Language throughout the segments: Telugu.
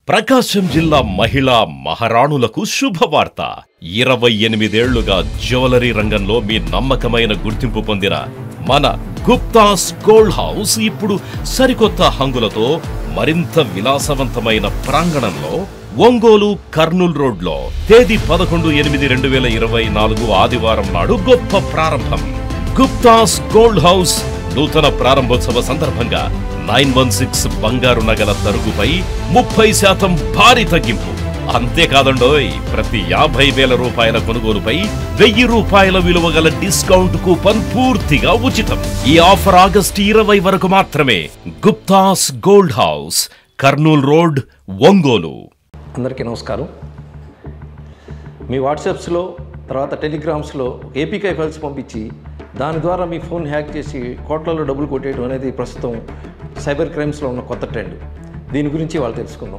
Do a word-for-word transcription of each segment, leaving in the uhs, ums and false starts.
ప్రకాశం జిల్లా మహిళా మహారాణులకు శుభవార్త. ఇరవై ఎనిమిదేళ్లుగా జ్యువెలరీ రంగంలో మీ నమ్మకమైన గుర్తింపు పొందిన మన గుప్తాస్ గోల్డ్ హౌస్ ఇప్పుడు సరికొత్త హంగులతో మరింత విలాసవంతమైన ప్రాంగణంలో ఒంగోలు కర్నూల్ రోడ్లో తేదీ పదకొండు ఎనిమిది రెండు వేల ఇరవై నాలుగు ఆదివారం నాడు గొప్ప ప్రారంభం. గుప్తాస్ గోల్డ్ హౌస్ నూతన ప్రారంభోత్సవ సందర్భంగా నైన్ వన్ సిక్స్ బంగారు నగల తరుగుపై ముప్పై శాతం భారీ తగ్గింపు. అంతేకాదండోయ్, ప్రతి యాభై వేల రూపాయల కొనుగోలుపై వెయ్యి రూపాయల విలువ గల డిస్కౌంట్ కూపన్ పూర్తిగా ఉచితం. ఈ ఆఫర్ ఆగస్టు ఇరవై వరకు మాత్రమే. Gupta's Gold House, Kurnool road, Ongole. అందరికీ నమస్కారం. మీ వాట్సాప్స్లో తర్వాత టెలిగ్రామ్స్లో ఏపీకే ఫైల్స్ పంపించి దాని ద్వారా మీ ఫోన్ హ్యాక్ చేసి కోట్లలో డబ్బులు కొట్టేయడం అనేది ప్రస్తుతం సైబర్ క్రైమ్స్లో ఉన్న కొత్త ట్రెండ్. దీని గురించి వాళ్ళు తెలుసుకుందాం.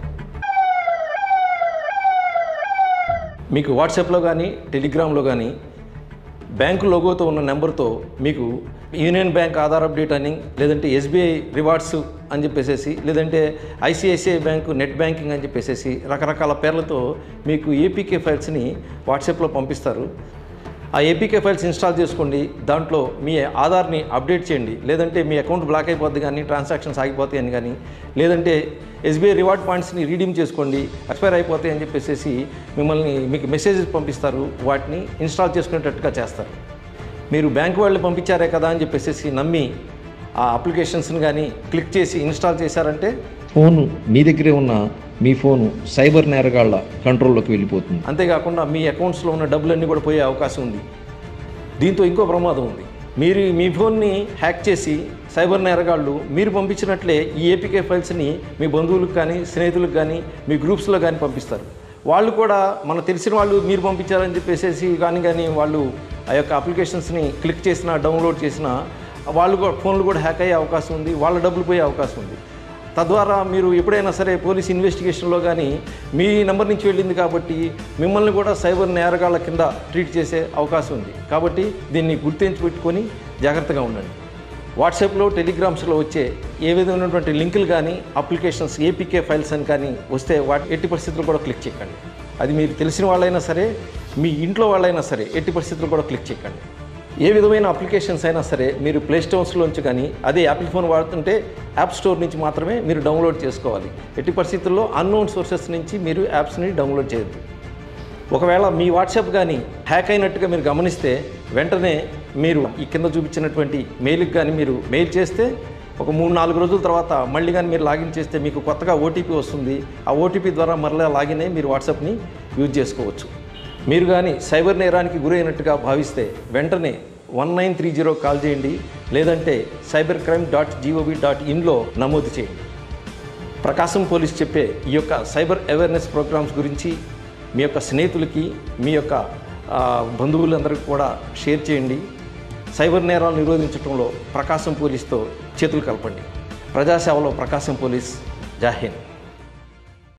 మీకు వాట్సాప్లో కానీ టెలిగ్రామ్లో కానీ బ్యాంకు లోగోతో ఉన్న నెంబర్తో మీకు యూనియన్ బ్యాంక్ ఆధార్ అప్డేట్ అని, లేదంటే ఎస్బీఐ రివార్డ్స్ అని చెప్పేసి, లేదంటే ఐసిఐసిఐ బ్యాంకు నెట్ బ్యాంకింగ్ అని చెప్పేసి రకరకాల పేర్లతో మీకు ఏపీకే ఫైల్స్ని వాట్సాప్లో పంపిస్తారు. ఆ ఏపీకే ఫైల్స్ ఇన్స్టాల్ చేసుకోండి, దాంట్లో మీ ఆధార్ని అప్డేట్ చేయండి, లేదంటే మీ అకౌంట్ బ్లాక్ అయిపోద్ది కానీ ట్రాన్సాక్షన్స్ ఆగిపోతాయి అని కానీ, లేదంటే ఎస్బీఐ రివార్డ్ పాయింట్స్ని రీడీమ్ చేసుకోండి, ఎక్స్పైర్ అయిపోతాయి అని చెప్పేసి మిమ్మల్ని మీకు మెసేజెస్ పంపిస్తారు. వాటిని ఇన్స్టాల్ చేసుకునేటట్టుగా చేస్తారు. మీరు బ్యాంకు వాళ్ళు పంపించారే కదా అని చెప్పేసి నమ్మి ఆ అప్లికేషన్స్ని కానీ క్లిక్ చేసి ఇన్స్టాల్ చేశారంటే ఫోను మీ దగ్గరే ఉన్న మీ ఫోను సైబర్ నేరగాళ్ల కంట్రోల్లోకి వెళ్ళిపోతుంది. అంతేకాకుండా మీ అకౌంట్స్లో ఉన్న డబ్బులన్నీ కూడా పోయే అవకాశం ఉంది. దీంతో ఇంకో ప్రమాదం ఉంది. మీరు మీ ఫోన్ని హ్యాక్ చేసి సైబర్ నేరగాళ్ళు మీరు పంపించినట్లే ఈ ఏపీకే ఫైల్స్ని మీ బంధువులకు కానీ స్నేహితులకు కానీ మీ గ్రూప్స్లో కానీ పంపిస్తారు. వాళ్ళు కూడా మన తెలిసిన వాళ్ళు మీరు పంపించారని చెప్పేసి కానీ కానీ వాళ్ళు ఆ యొక్క అప్లికేషన్స్ని క్లిక్ చేసినా డౌన్లోడ్ చేసినా వాళ్ళు కూడా ఫోన్లు కూడా హ్యాక్ అయ్యే అవకాశం ఉంది, వాళ్ళ డబ్బులు పోయే అవకాశం ఉంది. తద్వారా మీరు ఎప్పుడైనా సరే పోలీస్ ఇన్వెస్టిగేషన్లో కానీ మీ నెంబర్ నుంచి వెళ్ళింది కాబట్టి మిమ్మల్ని కూడా సైబర్ నేరగాళ్ల కింద ట్రీట్ చేసే అవకాశం ఉంది. కాబట్టి దీన్ని గుర్తించి పెట్టుకొని జాగ్రత్తగా ఉండండి. వాట్సాప్లో టెలిగ్రామ్స్లో వచ్చే ఏ విధమైనటువంటి లింకులు కానీ అప్లికేషన్స్ ఏపీకే ఫైల్స్ అని కానీ వస్తే వాటి ఎట్టి పరిస్థితుల్లో కూడా క్లిక్ చేయకండి. అది మీరు తెలిసిన వాళ్ళైనా సరే మీ ఇంట్లో వాళ్ళైనా సరే ఎట్టి పరిస్థితుల్లో కూడా క్లిక్ చేయకండి. ఏ విధమైన అప్లికేషన్స్ అయినా సరే మీరు ప్లే స్టోర్స్లోంచి కానీ అదే యాపిల్ ఫోన్ వాడుతుంటే యాప్ స్టోర్ నుంచి మాత్రమే మీరు డౌన్లోడ్ చేసుకోవాలి. ఎట్టి పరిస్థితుల్లో అన్నోన్ సోర్సెస్ నుంచి మీరు యాప్స్ని డౌన్లోడ్ చేయొద్దు. ఒకవేళ మీ వాట్సాప్ కానీ హ్యాక్ అయినట్టుగా మీరు గమనిస్తే వెంటనే మీరు ఈ కింద చూపించినటువంటి మెయిల్కి కానీ మీరు మెయిల్ చేస్తే ఒక మూడు నాలుగు రోజుల తర్వాత మళ్ళీ కానీ మీరు లాగిన్ చేస్తే మీకు కొత్తగా ఓటీపీ వస్తుంది. ఆ ఓటీపీ ద్వారా మరలా లాగిన్ అయ్యి మీరు వాట్సాప్ని యూజ్ చేసుకోవచ్చు. మీరు కానీ సైబర్ నేరానికి గురైనట్టుగా భావిస్తే వెంటనే one nine three zero call చేయండి, లేదంటే cyber crime dot gov dot ఇన్లో నమోదు చేయండి. ప్రకాశం పోలీస్ చెప్పే ఈ యొక్క సైబర్ అవేర్నెస్ ప్రోగ్రామ్స్ గురించి మీ యొక్క స్నేహితులకి మీ యొక్క బంధువులందరికీ కూడా షేర్ చేయండి. సైబర్ నేరాలు నిరోధించడంలో ప్రకాశం పోలీస్తో చేతులు కలపండి. ప్రజాసేవలో ప్రకాశం పోలీస్. జై హింద్.